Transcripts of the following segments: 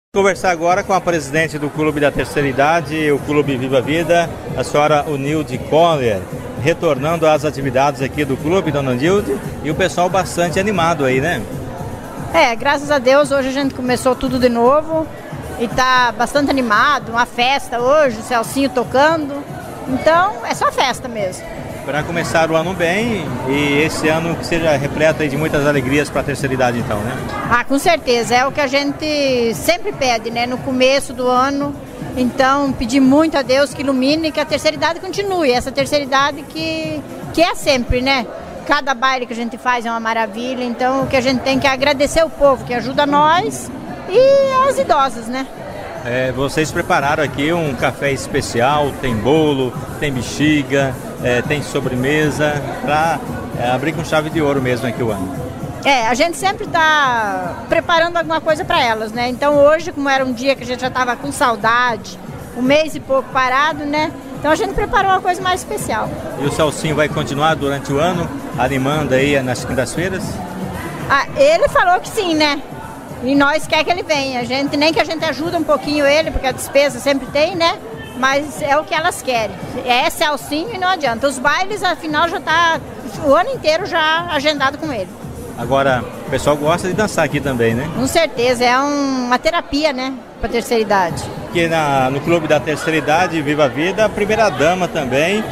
Conversar agora com a presidente do Clube da Terceira Idade, o Clube Viva a Vida, a senhora Unilde Coller, retornando às atividades aqui do clube, dona Unilde, e o pessoal bastante animado aí, né? Graças a Deus, hoje a gente começou tudo de novo e tá bastante animado, uma festa hoje, o Celcinho tocando, então é só festa mesmo. Para começar o ano bem e esse ano que seja repleto de muitas alegrias para a terceira idade então, né? Com certeza, é o que a gente sempre pede, né, no começo do ano. Então, pedir muito a Deus que ilumine, que a terceira idade continue, essa terceira idade que é sempre, né? Cada baile que a gente faz é uma maravilha, então o que a gente tem que agradecer o povo que ajuda nós e as idosas, né? Vocês prepararam aqui um café especial, tem bolo, tem bexiga, tem sobremesa, para abrir com chave de ouro mesmo aqui o ano. A gente sempre está preparando alguma coisa para elas, né? Então hoje, como era um dia que a gente já estava com saudade, um mês e pouco parado, né? Então a gente preparou uma coisa mais especial. E o Celcinho vai continuar durante o ano, animando aí nas quintas-feiras? Ele falou que sim, né? E nós quer que ele venha. Nem que a gente ajude um pouquinho ele, porque a despesa sempre tem, né? Mas é o que elas querem. É Celcinho e não adianta. Os bailes, afinal, já tá o ano inteiro já agendado com ele. Agora, o pessoal gosta de dançar aqui também, né? Com certeza, é uma terapia, né? Para a terceira idade. Aqui no Clube da Terceira Idade, Viva a Vida, a primeira dama também,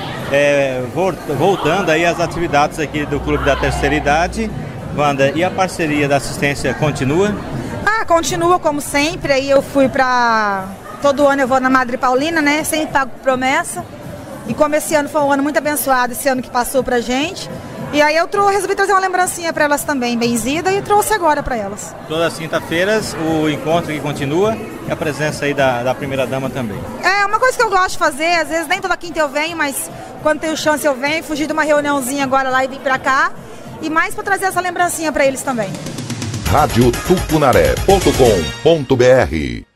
voltando aí às atividades aqui do Clube da Terceira Idade. Wanda, e a parceria da assistência continua? Continua como sempre, aí eu fui todo ano eu vou na Madre Paulina, né, sempre pago promessa, e como esse ano foi um ano muito abençoado, esse ano que passou pra gente, e aí eu resolvi trazer uma lembrancinha pra elas também, benzida, e trouxe agora pra elas. Todas as quinta-feiras o encontro que continua e a presença aí da primeira dama também. É uma coisa que eu gosto de fazer, às vezes nem toda quinta eu venho, mas quando tenho chance eu venho, fugir de uma reuniãozinha agora lá e vim pra cá, e mais pra trazer essa lembrancinha pra eles também. radiotupunaré.com.br